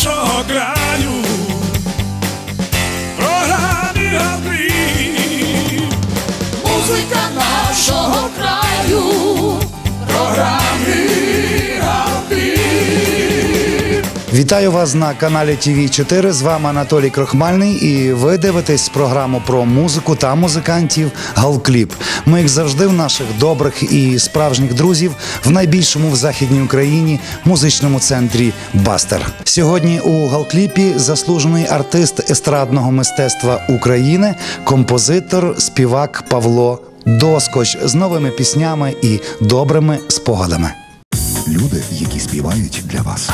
нашого краю, в програмі «Галкліп». Музика нашого краю, в програмі «Галкліп». Вітаю вас на каналі ТВ4, з вами Анатолій Крохмальний, і ви дивитесь програму про музику та музикантів «Галкліп». Ми, як завжди, в наших добрих і справжніх друзів в найбільшому в Західній Україні музичному центрі «Бастер». Сьогодні у «Галкліпі» заслужений артист естрадного мистецтва України, композитор, співак Павло Доскоч з новими піснями і добрими спогадами. Люди, які співають для вас.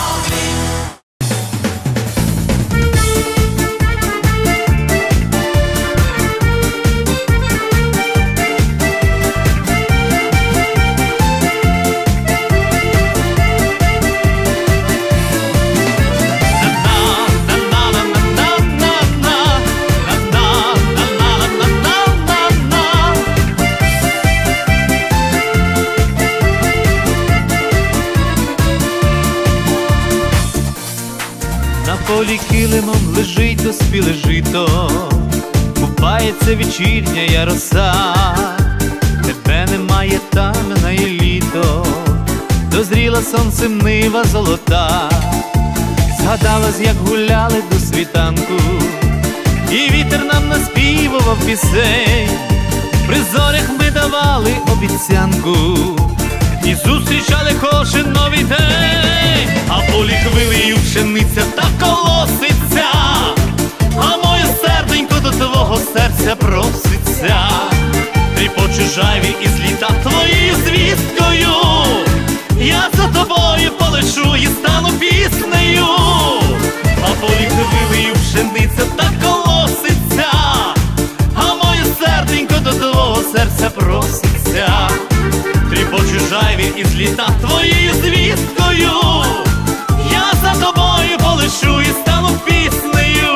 На полі килимом лежить доспіле жито, купається вечірня роса. Тебе немає, там минає літо, дозріла сонцем нива золота. Згадалось, як гуляли до світанку, і вітер нам наспівував пісень. При зорях ми давали обіцянку і зустрічали кожен новий день. А в полі хвилею пшениця та колоситься, а моє серденько до твого серця проситься. Тріпоче жайві із літа твоєю звісткою, я за тобою полечу і стану піснею. А в полі хвилею пшениця та колоситься, а моє серденько до твого серця проситься. Тріпоче жайві із літа твоєю звісткою, я за тобою полечу і стану піснею.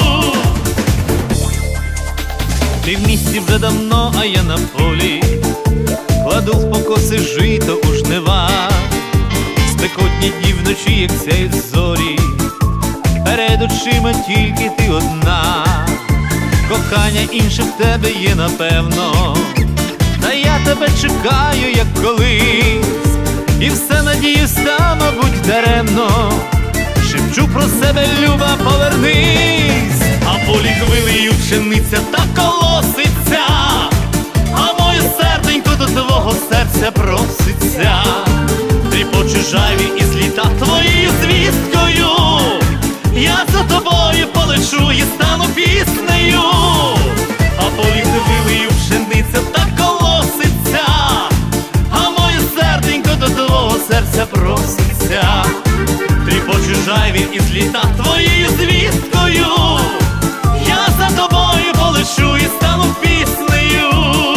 Ти в місті вже давно, а я на полі, кладу в покоси жито у жнива. Спекотні дні вночі, як сяють зорі, перед очима тільки ти одна. Кохання інше в тебе є, напевно, та я тебе чекаю, як колись, і все надіюсь, та, мабуть, даремно. Шепчу про себе, люба, повернись. А в полі хвилею пшениця та колоситься, а моє серденько до твого серця проситься. Тріпоче жайві із літа твоєю звісткою, я за тобою полечу і стану піснею. А в полі хвилею пшениця та колоситься, а моє серденько до твого серця проситься. Тріпоче жайві із літа твоєю звісткою, я за тобою полечу і стану піснею.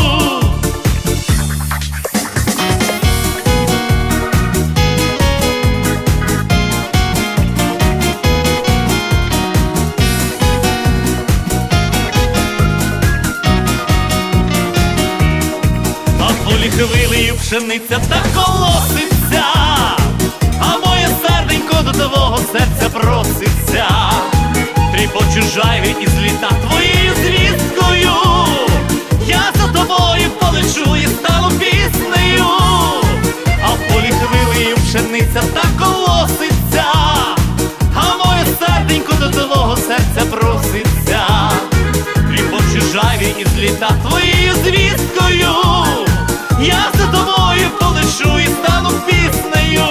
Хвилею пшениця та колоситься, а моє серденько до твого серця проситься. Тріпоче жайві із літа твоєю звісткою, я за тобою полечу і стану піснею. А в полі хвилею пшениця та колоситься, а моє серденько до твого серця проситься. Тріпоче жайві із літа твоєю звісткою, я за тобою полечу і стану піснею.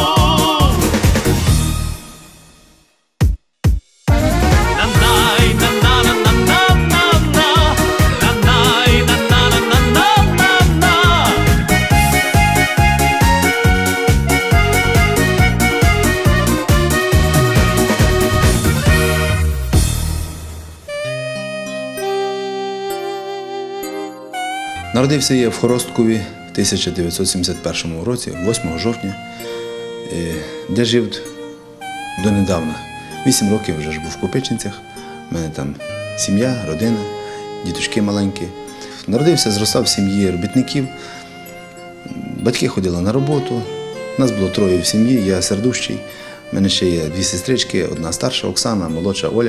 Народився я в Хоросткові в 1971 році, 8 жовтня, де жив донедавна. 8 років вже ж був в Копичинцях, у мене там сім'я, родина, діточки маленькі. Народився, зростав в сім'ї робітників, батьки ходили на роботу, нас було 3 в сім'ї, я сердущий, У мене ще є 2 сестрички, одна старша Оксана, молодша Оля.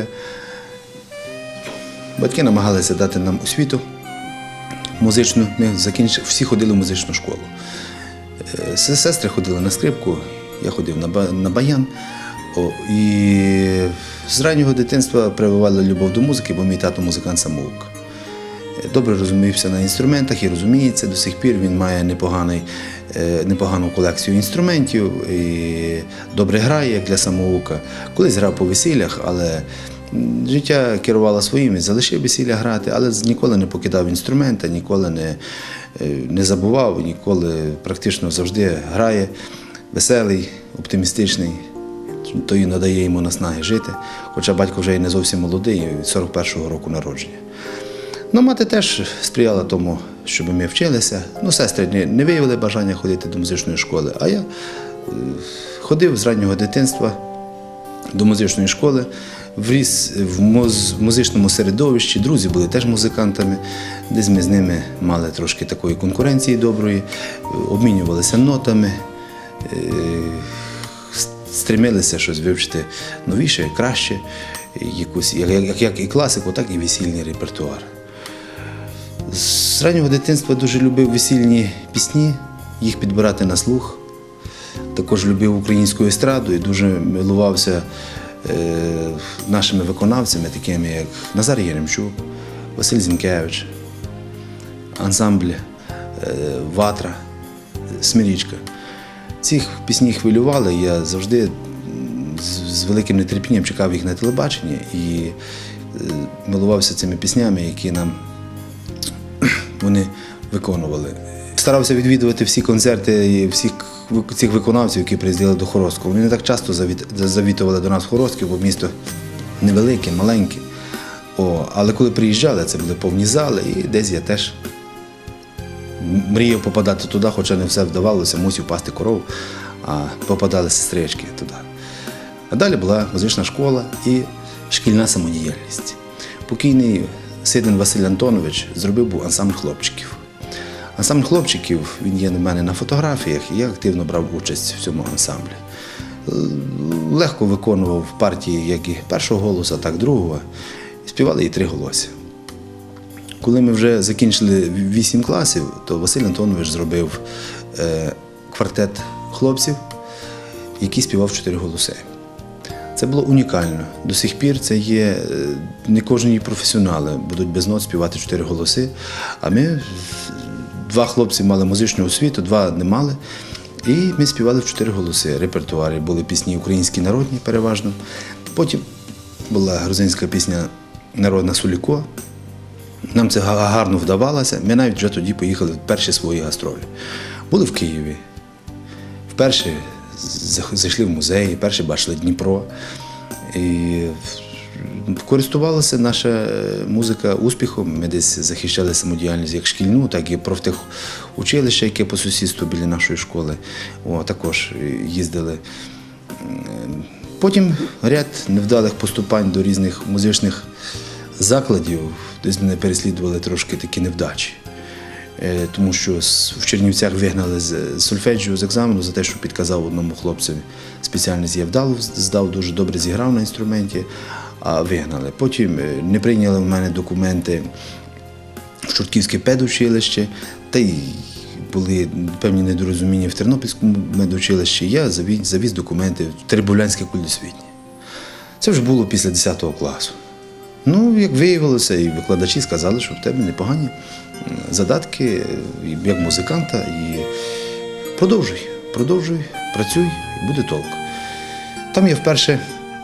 Батьки намагалися дати нам освіту музичну. Ми всі ходили в музичну школу. Сестри ходили на скрипку, я ходив на баян. І з раннього дитинства прививали любов до музики, бо мій тато музикант-самоук. Добре розумівся на інструментах і розуміється до сих пір. Він має непогану колекцію інструментів і добре грає, як для самоука. Колись грав по весіллях, але життя керувало своїм, залишив весілля грати, але ніколи не покидав інструмента, ніколи не забував, ніколи практично завжди грає, веселий, оптимістичний. То і надає йому наснаги жити, хоча батько вже і не зовсім молодий, 41-го року народження. Мати теж сприяла тому, щоб ми вчилися. Сестри не виявили бажання ходити до музичної школи, а я ходив з раннього дитинства до музичної школи, вріс в музичному середовищі, друзі були теж музикантами, десь ми з ними мали трошки такої конкуренції доброї, обмінювалися нотами, стремилися щось вивчити новіше, краще, як і класику, так і весільний репертуар. З раннього дитинства дуже любив весільні пісні, їх підбирати на слух. Також любив українську естраду і дуже милувався нашими виконавцями, такими як Назар Єремчук, Василь Зінкевич, ансамбль «Ватра», «Смирічка». Ці пісні хвилювали, я завжди з великим нетерпінням чекав їх на телебаченні і милувався цими піснями, які нам вони виконували. Старався відвідувати всі концерти всіх цих виконавців, які приїздили до Хоросткова. Вони не так часто завітували до нас в Хоростків, бо місто невелике, маленьке. Але коли приїжджали, це були повні зали, і десь я теж мріяв попадати туди, хоча не все вдавалося, мусив пасти корову, а попадали сестрички туди. А далі була музична школа і шкільна самодіяльність. Покійний Сидин Василь Антонович був ансамбль хлопчиків. Ансамбль хлопчиків, він є в мене на фотографіях, і я активно брав участь в цьому ансамблі. Легко виконував партії як і першого голоса, так і другого. Співали і 3 голоси. Коли ми вже закінчили 8 класів, то Василь Антонович зробив квартет хлопців, який співав 4 голоси. Це було унікально. До сих пір це є, не кожні професіонали будуть без нот співати 4 голоси, а ми, 2 хлопці мали музичну освіту, 2 не мали, і ми співали в 4 голоси. Репертуарі були пісні українські народні переважно, потім була грузинська пісня народна «Суліко». Нам це гарно вдавалося, ми навіть вже тоді поїхали в перші свої гастролі. Були в Києві, вперше зайшли в музеї, вперше бачили Дніпро. І користувалася наша музика успіхом, ми десь захищали самодіяльність як шкільну, так і профтехучилище, яке по сусідству біля нашої школи. Також їздили. Потім ряд невдалих поступань до різних музичних закладів, десь мене переслідували трошки такі невдачі. Тому що в Чернівцях вигнали з сольфеджіо з екзамену за те, що підказав одному хлопцеві спеціальність. Я вдало здав, дуже добре зіграв на інструменті, а вигнали. Потім не прийняли в мене документи в Чортківське педучилище, та й були певні недорозуміння в Тернопільському медучилищі. Я завіз документи в Теребовлянське кульдосвітнє. Це вже було після 10 класу. Як виявилося, і викладачі сказали, що в тебе непогані задатки як музиканта, і продовжуй, працюй, і буде толк. Там я вперше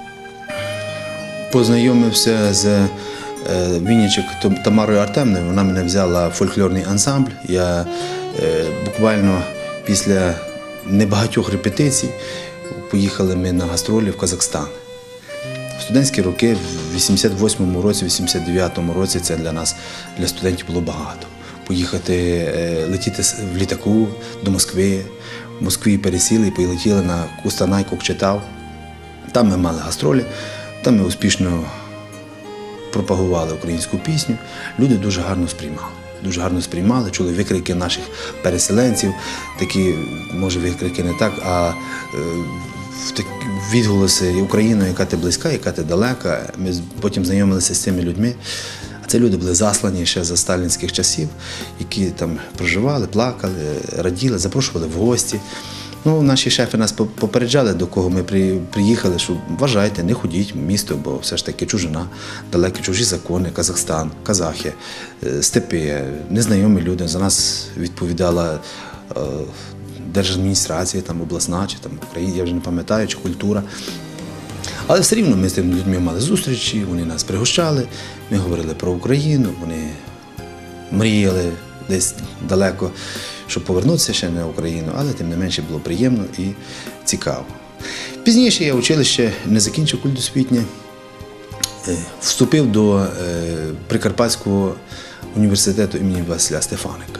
познайомився з Вінничек Тамарою Артемною, вона мене взяла в фольклорний ансамбль. Я буквально після небагатьох репетицій поїхали ми на гастролі в Казахстан. В студентські роки, в 88-му році, в 89-му році це для нас, для студентів було багато. Поїхати, летіти в літаку до Москви, в Москві пересіли і полетіли на Кустанай, Кокчетау. Там ми мали гастролі, там ми успішно пропагували українську пісню. Люди дуже гарно сприймали, чули викрики наших переселенців, такі, може, викрики не так, а відголоси Україною, яка ти близька, яка ти далека. Ми потім знайомилися з цими людьми. А це люди були заслані ще за сталінських часів, які там проживали, плакали, раділи, запрошували в гості. Ну, наші шефи нас попереджали, до кого ми приїхали, що вважайте, не ходіть в місто, бо все ж таки чужина, далекі чужі закони, Казахстан, казахи, степи, незнайомі люди. За нас відповідала держадміністрація, там, обласна, чи там Україна, я вже не пам'ятаю, чи культура. Але все рівно ми з тими людьми мали зустрічі, вони нас пригощали, ми говорили про Україну, вони мріяли десь далеко, щоб повернутися ще на Україну, але тим не менше було приємно і цікаво. Пізніше я училище не закінчив культосвітнє, вступив до Прикарпатського університету імені Василя Стефаника.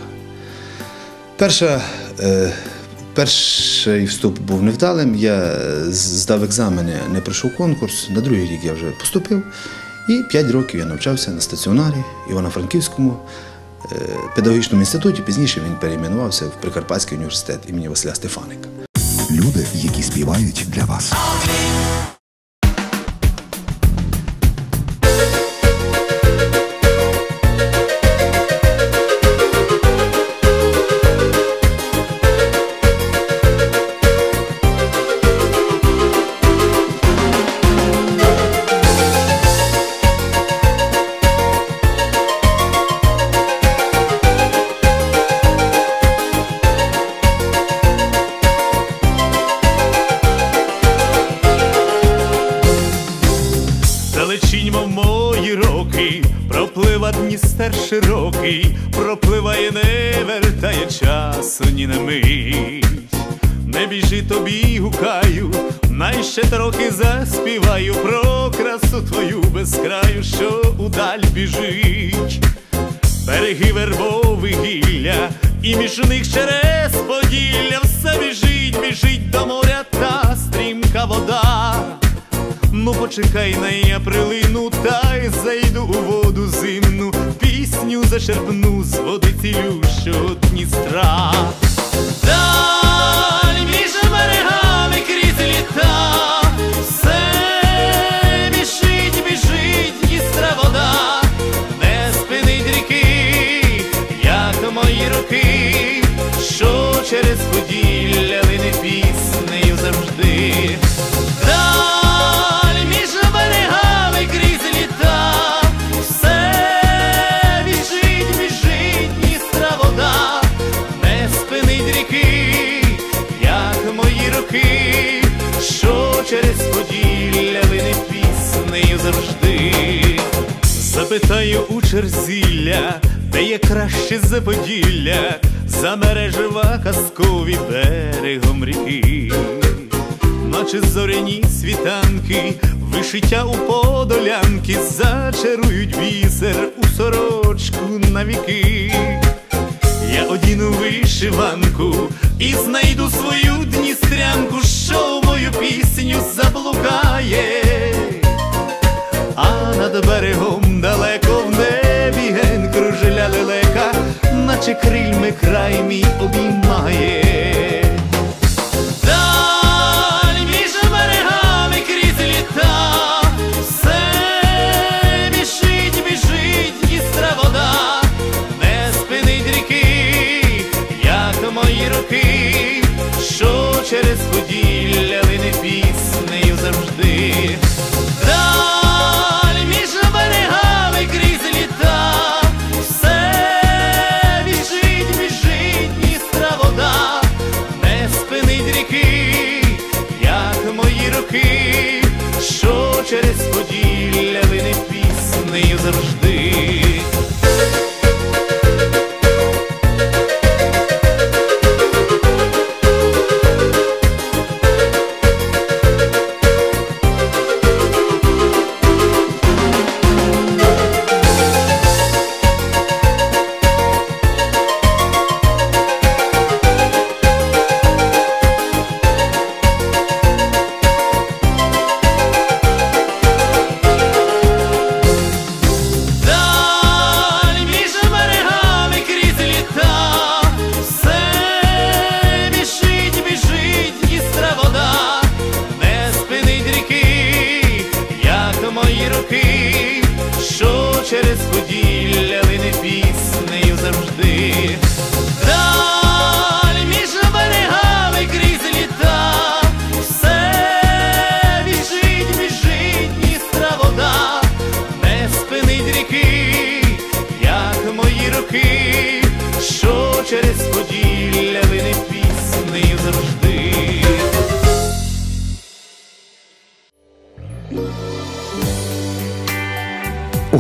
Перший вступ був невдалим, я здав екзамени, не пройшов конкурс, на другий рік я вже поступив, і 5 років я навчався на стаціонарі Івано-Франківському педагогічному інституті, пізніше він перейменувався в Прикарпатський університет імені Василя Стефаника. Люди, які співають для вас. Дністер широкий, пропливає, не вертає часу ні на мить. Не біжи, тобі гукаю, най ще трохи заспіваю про красу твою безкраю, що удаль біжить. Береги вербових гілля, і між них через Поділля, все біжить, біжить до моря та стрімка вода. Ну почекай, на я прилину, та й зайду у воду зимну, пісню зачерпну з води цілющого Дністра. Даль між берегами крізь літа, все біжить, біжить Дністра вода, не спинить ріки, як мої роки, що через Поділля лине піснею завжди. Що через Поділля лине піснею завжди. Запитаю у Черзілля, де є краще за Поділля, за мережева казкові берегом ріки. Наче зоряні світанки, вишиття у подолянки, зачарують бісер у сорочку навіки. Я одіну вишиванку і знайду свою дністрянку, що в мою пісню заблукає. А над берегом далеко в небі ген кружеля лелека, наче крильми край мій обіймає. Даль між берегами крізь літа, все біжить, біжить Дністра вода, не спинить ріки, як мої роки, що через Поділля лине піснею завжди. Даль між берегами крізь літа, все біжить, біжить Дністра вода, не спинить ріки, як мої роки, що через Поділля лине піснею завжди.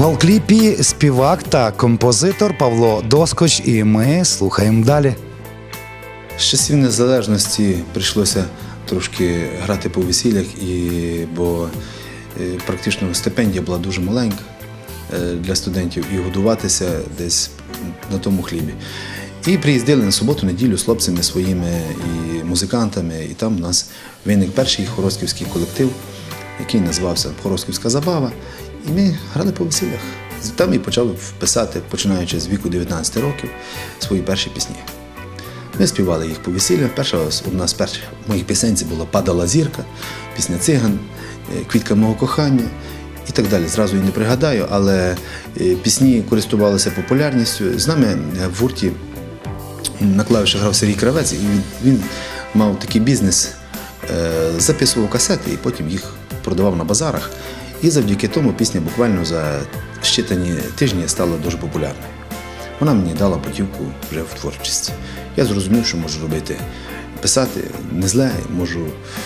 Галкліпі співак та композитор Павло Доскоч, і ми слухаємо далі. З часів незалежності прийшлося трошки грати по весіллях, бо практично стипендія була дуже маленька для студентів і годуватися десь на тому хлібі. І приїздили на суботу-неділю з хлопцями своїми і музикантами, і там у нас виник перший хоростківський колектив, який називався «Хоростківська забава», і ми грали по весіллях. Там і почали писати, починаючи з віку 19 років, свої перші пісні. Ми співали їх по весіллях. Одна з перших моїх пісень була «Падала зірка», пісня «Циган», «Квітка мого кохання» і так далі. Зразу і не пригадаю, але пісні користувалися популярністю. З нами в гурті на клавішах грав Сергій Кравець, і він мав такий бізнес, записував касети і потім їх продавав на базарах. І завдяки тому пісня буквально за щитані тижні стала дуже популярною. Вона мені дала путівку вже в творчості. Я зрозумів, що можу робити, писати не зле, можу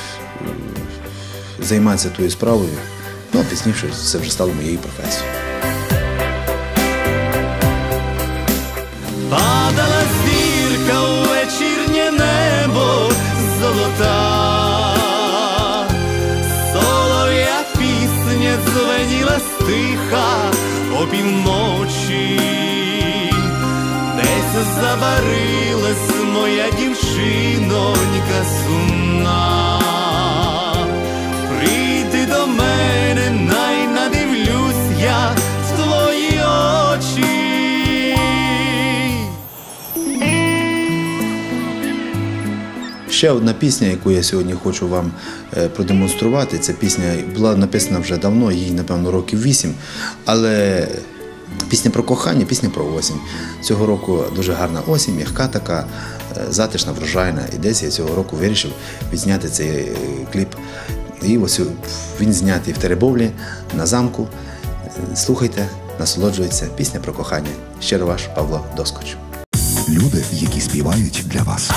займатися тою справою, ну а пізніше це вже стало моєю професією. Падала зірка у вечірнє небо золота, солов'я пісня дзвеніла стиха опівночі, десь забарилась моя дівчинонька сумна. Прийди до мене, най надивлюсь я в твої очі. Ще одна пісня, яку я сьогодні хочу вам продемонструвати, ця пісня була написана вже давно, їй, напевно, років 8, але пісня про кохання, пісня про осінь. Цього року дуже гарна осінь, м'яка така, затишна, врожайна. І десь я цього року вирішив відзняти цей кліп. І ось він знятий в Теребовлі, на замку. Слухайте, насолоджуйтеся. Пісня про кохання. Щиро ваш Павло Доскоч. Люди, які співають для вас.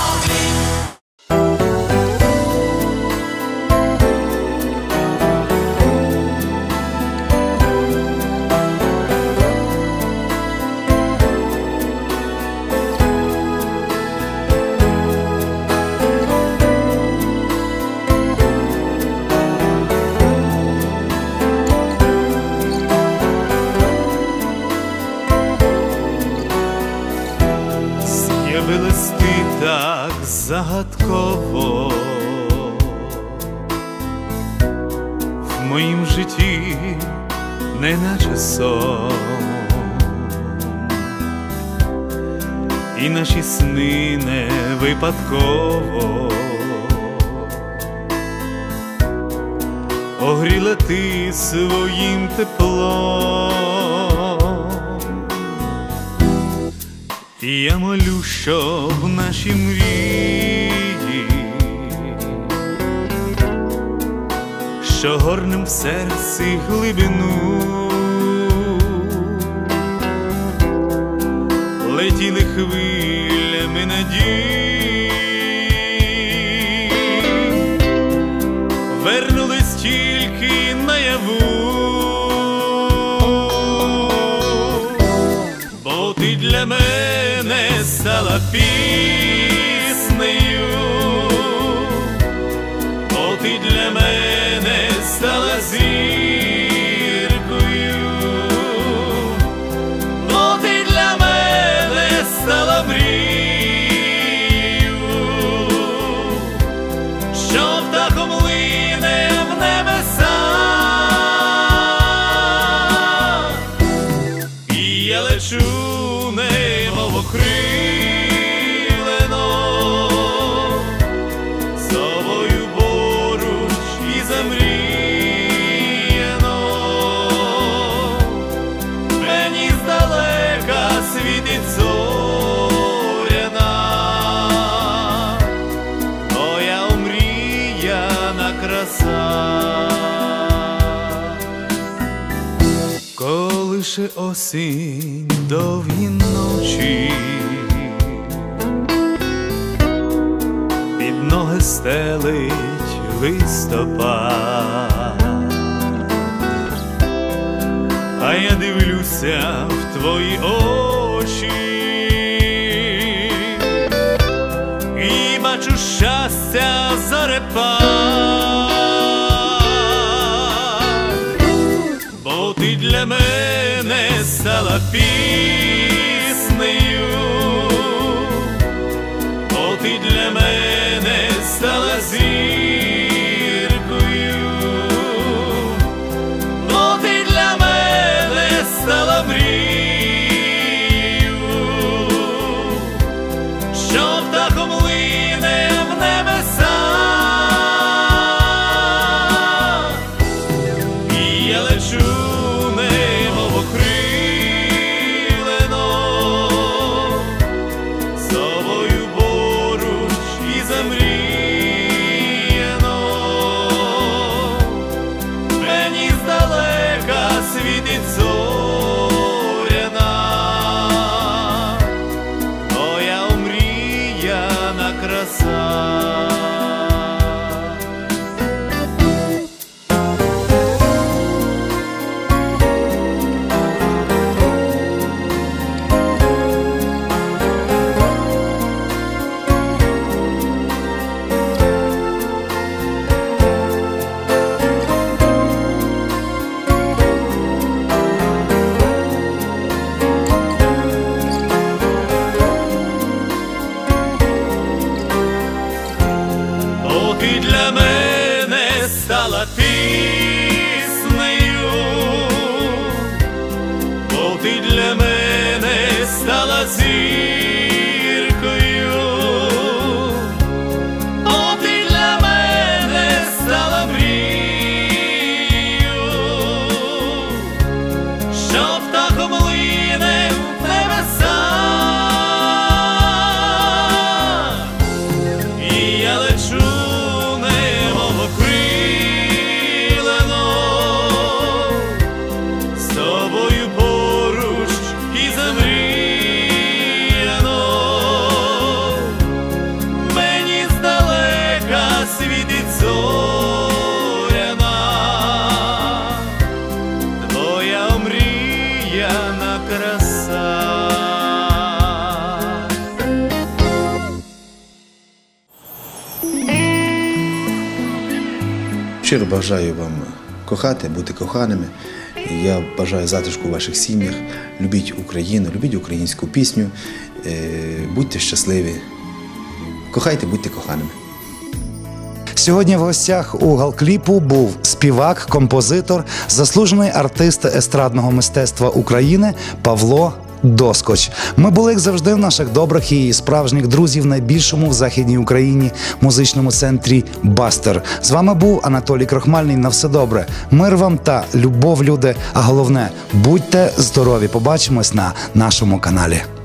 З'явилась ти так загадково в моїм житті, неначе сон, і наші сни не випадково огріла ти своїм теплом. І я молю, щоб наші мрії, що горнем в серці глибину, летіли хвилями надій, вернулись тільки наяву, бо ти для мене стала піснею, бо ти для мене стала зіркою, бо ти для мене стала мрією, що птахом лине в небеса, і я лечу немов окрилено, з тобою поруч і замріяно. Мені здалека світить зоряна, твоя омріяна краса. Колише осінь довгі ночі, під ноги стелить листопад, а а я дивлюся в твої очі і бачу щастя зорепад, бо ти для мене стала піснею, бо ти для мене стала зіркою, бо ти для мене стала мрією, що птахом лине в небеса, і я лечу немов окрилено, з тобою поруч і замріяно. Мені здалека світить зоряна, твоя омріяна краса. Бо ти для мене стала піснею, бо ти для мене стала зіркою, бо ти для мене стала мрією, що птахом лине в небеса, і я лечу немов окрилено, з тобою поруч і замріяно. Мені здалека світить зоряна, твоя омріяна краса. Щиро бажаю вам кохати, бути коханими. Я бажаю затишку у ваших сім'ях. Любіть Україну, любіть українську пісню, будьте щасливі. Кохайте, будьте коханими. Сьогодні в гостях у Галкліпу був співак, композитор, заслужений артист естрадного мистецтва України Павло Доскоч. Ми були, як завжди, в наших добрих і справжніх друзів в найбільшому в Західній Україні музичному центрі «Бастер». З вами був Анатолій Крохмальний. На все добре. Мир вам та любов, люди. А головне, будьте здорові. Побачимось на нашому каналі.